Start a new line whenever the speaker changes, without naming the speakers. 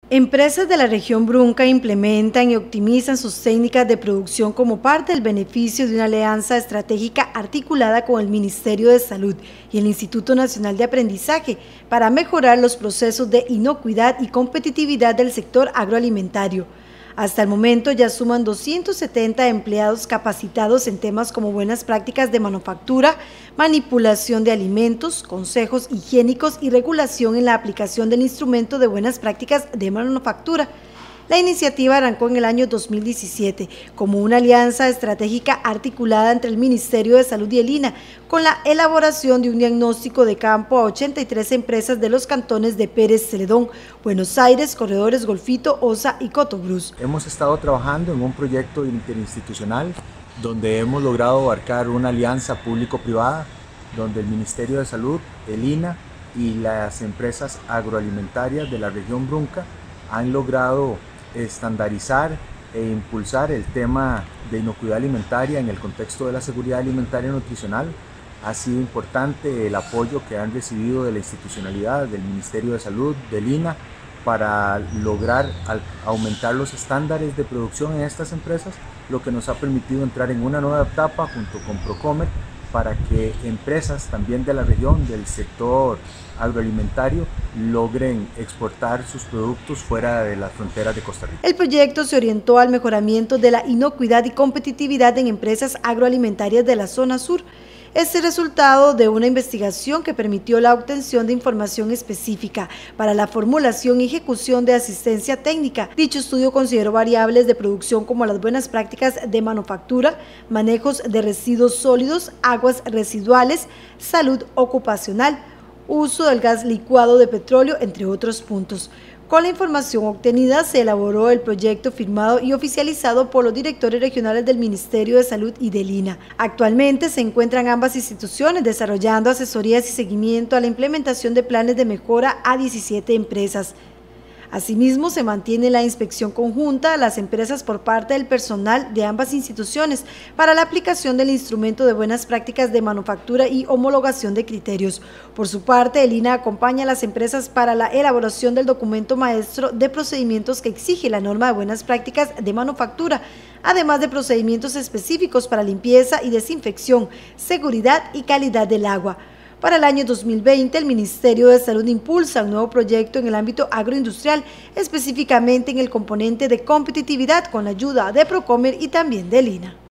Empresas de la región Brunca implementan y optimizan sus técnicas de producción como parte del beneficio de una alianza estratégica articulada con el Ministerio de Salud y el Instituto Nacional de Aprendizaje para mejorar los procesos de inocuidad y competitividad del sector agroalimentario. Hasta el momento ya suman 270 empleados capacitados en temas como buenas prácticas de manufactura, manipulación de alimentos, consejos higiénicos y regulación en la aplicación del instrumento de buenas prácticas de manufactura. La iniciativa arrancó en el año 2017 como una alianza estratégica articulada entre el Ministerio de Salud y el INAH, con la elaboración de un diagnóstico de campo a 83 empresas de los cantones de Pérez Celedón, Buenos Aires, Corredores, Golfito, Osa y Cotobruz.
Hemos estado trabajando en un proyecto interinstitucional donde hemos logrado abarcar una alianza público-privada, donde el Ministerio de Salud, el INAH y las empresas agroalimentarias de la región Brunca han logrado estandarizar e impulsar el tema de inocuidad alimentaria en el contexto de la seguridad alimentaria y nutricional. Ha sido importante el apoyo que han recibido de la institucionalidad, del Ministerio de Salud, del INAH, para lograr aumentar los estándares de producción en estas empresas, lo que nos ha permitido entrar en una nueva etapa junto con Procomer para que empresas también de la región, del sector agroalimentario, logren exportar sus productos fuera de las fronteras de Costa Rica.
El proyecto se orientó al mejoramiento de la inocuidad y competitividad en empresas agroalimentarias de la zona sur. Este resultado de una investigación que permitió la obtención de información específica para la formulación y ejecución de asistencia técnica. Dicho estudio consideró variables de producción como las buenas prácticas de manufactura, manejos de residuos sólidos, aguas residuales, salud ocupacional, uso del gas licuado de petróleo, entre otros puntos. Con la información obtenida se elaboró el proyecto firmado y oficializado por los directores regionales del Ministerio de Salud y del INAH. Actualmente se encuentran ambas instituciones desarrollando asesorías y seguimiento a la implementación de planes de mejora a 17 empresas. Asimismo, se mantiene la inspección conjunta a las empresas por parte del personal de ambas instituciones para la aplicación del instrumento de buenas prácticas de manufactura y homologación de criterios. Por su parte, el INAH acompaña a las empresas para la elaboración del documento maestro de procedimientos que exige la norma de buenas prácticas de manufactura, además de procedimientos específicos para limpieza y desinfección, seguridad y calidad del agua. Para el año 2020, el Ministerio de Salud impulsa un nuevo proyecto en el ámbito agroindustrial, específicamente en el componente de competitividad, con la ayuda de Procomer y también del INAH.